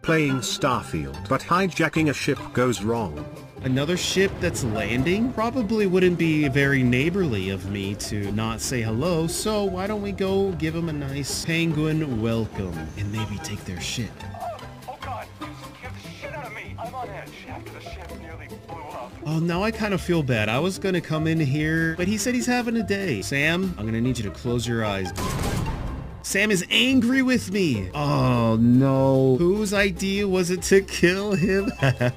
playing Starfield, but hijacking a ship goes wrong. Another ship that's landing? Probably wouldn't be very neighborly of me to not say hello, so why don't we go give them a nice penguin welcome and maybe take their ship. Oh God, you scared the shit out of me. I'm on edge after the ship nearly blew up. Oh, now I kind of feel bad. I was gonna come in here, but he said he's having a day. Sam, I'm gonna need you to close your eyes. Sam is angry with me. Oh no. Whose idea was it to kill him?